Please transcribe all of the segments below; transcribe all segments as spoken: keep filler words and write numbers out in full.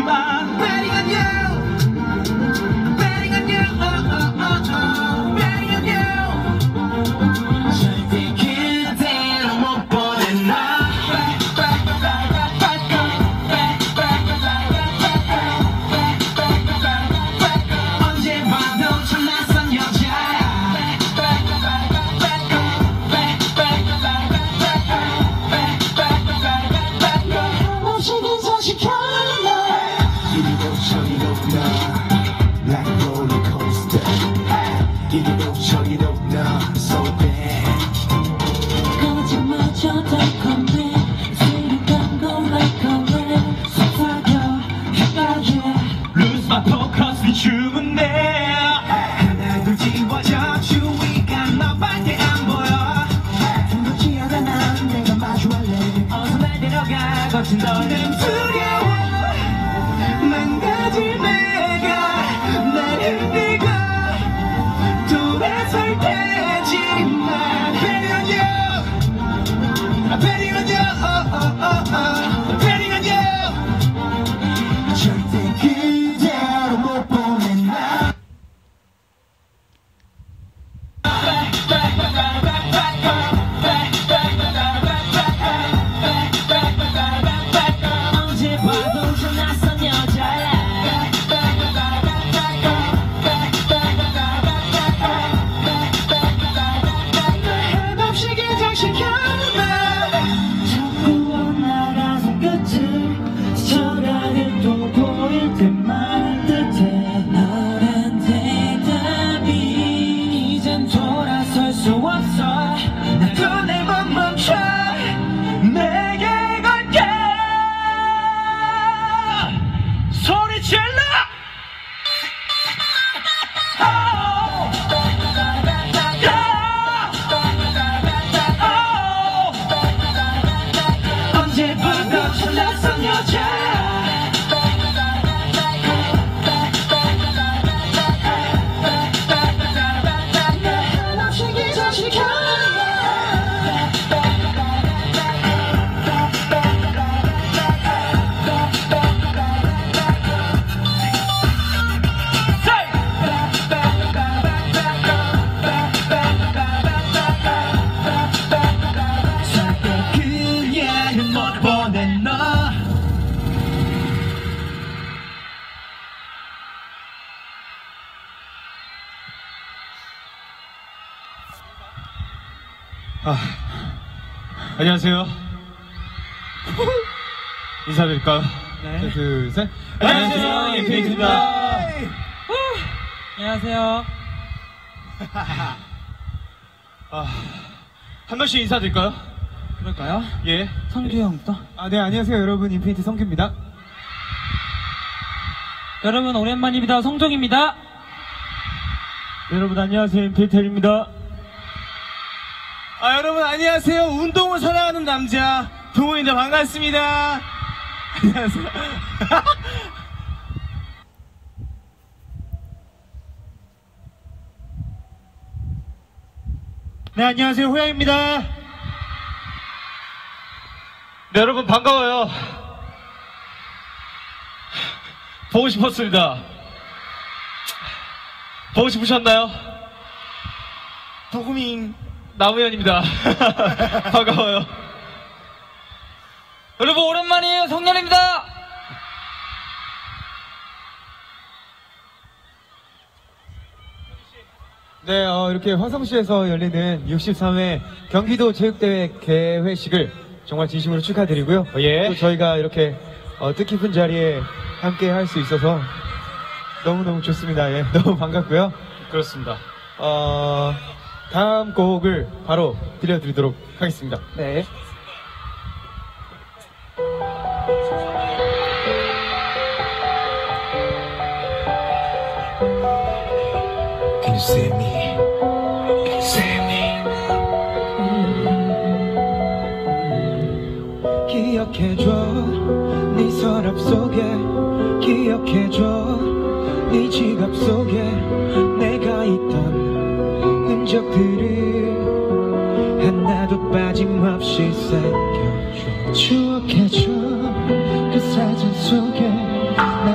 하지만 betting on you, betting on you, oh, oh, oh, oh, betting on you. 절대 그대로 못 보내 나. 언제 봐도 참 낯선 여자야. 멋지게 소식하는 날 이리로 저리로 나 like roller coaster. 이리로 저리로 나 so bad. 거짓말처 달콤해 술을 감고 like a red 속삭여 헷갈려 Lose my focus 비추면 돼. 하나 둘 지워져 주위가 너밖에 안 보여. 두렵지 않아 난 내가 마주할래. 어서 날 데려가 거친 너는 두려워. 망가질 내가 날 흔들고 돌아설 테지만 betting on you, betting on you, oh, oh, oh, oh, betting on you. 절대 그대로 못 보내 나. 언제 봐도 참 낯선 여자야. 한없이 긴장시켜는 말 자꾸 원나라서 끝을 스쳐가는 또 보일 때만 뜻해. 너란 대답이 이젠 돌아설 수 없어. 나도 내 맘 멈춰 내게 걸게. 소리 질러. Oh, yeah. Oh. 언제 봐도 참 낯선 여자야. 한없이 긴장시켜는 말 절대 그녀는 못 보내 너. 아, 안녕하세요. 인사드릴까요? 네. 하나, 둘, 셋. 안녕하세요, 인피니트입니다. 안녕하세요. 아, 한 번씩 인사드릴까요? 그럴까요? 예. 성규 형부터. 아, 네, 안녕하세요, 여러분. 인피니트 성규입니다. 여러분 오랜만입니다. 성종입니다. 여러분, 안녕하세요. 인피니트입니다. 아, 여러분, 안녕하세요. 운동을 사랑하는 남자, 동훈입니다. 반갑습니다. 안녕하세요. 네, 안녕하세요. 호양입니다. 네, 여러분, 반가워요. 보고 싶었습니다. 보고 싶으셨나요? 도구밍 나무현입니다. 반가워요. 여러분 오랜만이에요. 성렬입니다. 네, 어, 이렇게 화성시에서 열리는 육십삼 회 경기도 체육대회 개회식을 정말 진심으로 축하드리고요. 어, 예. 또 저희가 이렇게 어, 뜻깊은 자리에 함께 할 수 있어서 너무너무 좋습니다. 예, 너무 반갑고요. 그렇습니다. 어, 다음 곡을 바로 들려드리도록 하겠습니다. 네. Can you see me? Can you see me? 기억해줘 네 서랍 속에 기억해줘 네 지갑 속에 내가 있던 흔적들을 하나도 빠짐없이 새겨줘 추억해줘 그 사진 속에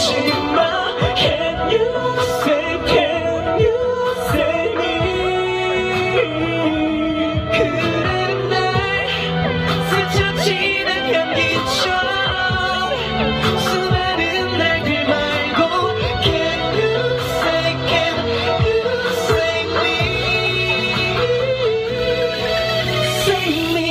묻지마. Can you say, can you say me? 그래 날 스쳐 지난 향기처럼 수많은 날들 말고 Can you say, can you say me? Say me.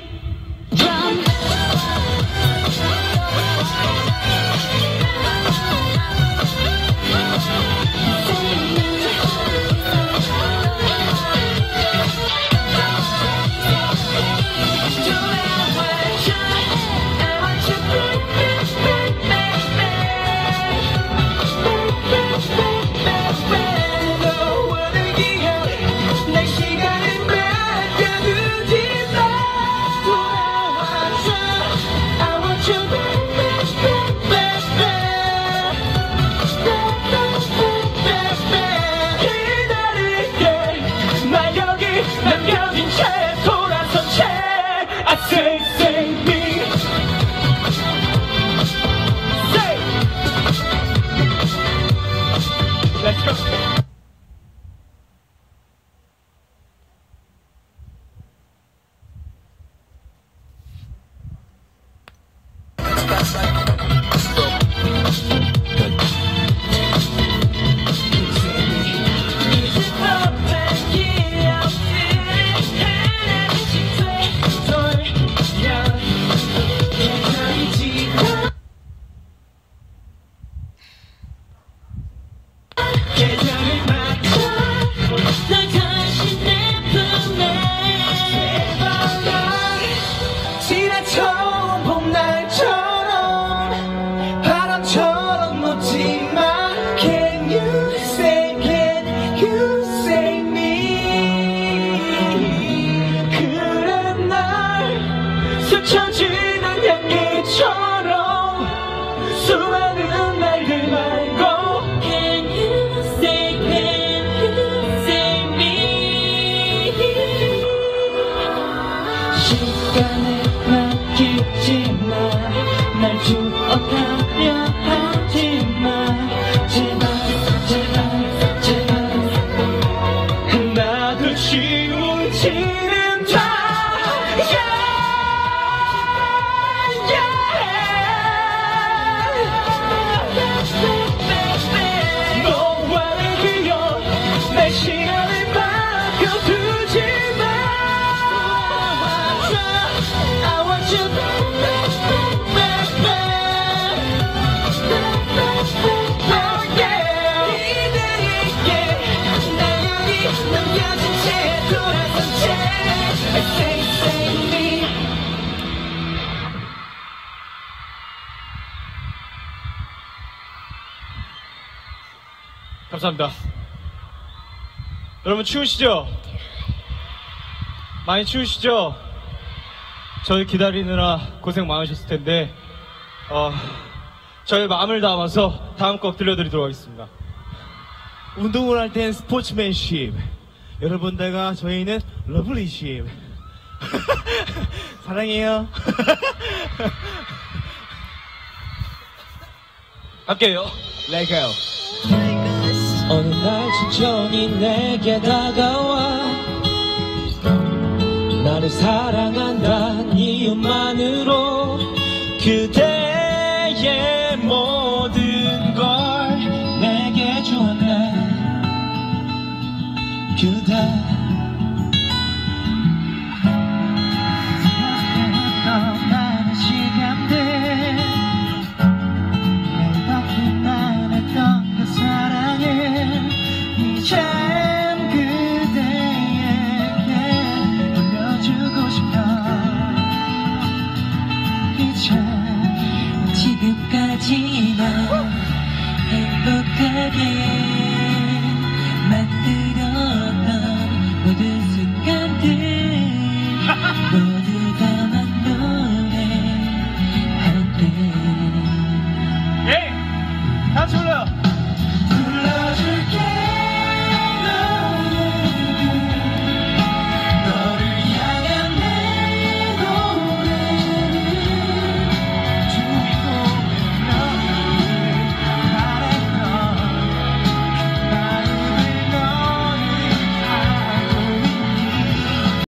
남겨진 채 돌아선 채 I say say me say Let's go. 지나쳐온 봄날처럼 바람처럼 놓지마. Can you say, can you say me? 그래 날 스쳐지는 향기처럼 수많은 날들 말고 Can you say, can you say me? 시간을 맡기지마. 날 주어가려 하지마. 제발 제발 제발 나도 지우지는 다 너와의 기억 내 시간을 바꿔두지마. I want you back, back. Oh yeah. 이대에게 날 여기 남겨진 채 돌아선 채 I say say me. 감사합니다. 여러분 추우시죠? 많이 추우시죠? 저희 기다리느라 고생 많으셨을 텐데 어, 저희 마음을 담아서 다음 곡 들려드리도록 하겠습니다. 운동을 할 땐 스포츠맨십, 여러분들과 저희는 러블리십. 사랑해요. 할게요. Let go. 어느 날 천천히 내게 다가와 나를 사랑한다는 이유만으로 그대의 모든 걸 내게 주었네. 그대 많은 시간들 내 덕분만 했던 그 사랑을 이젠 그대에게 돌려주고 싶어. 이제 지금까지 난 행복하게 만들었던 모든 순간들 모두 다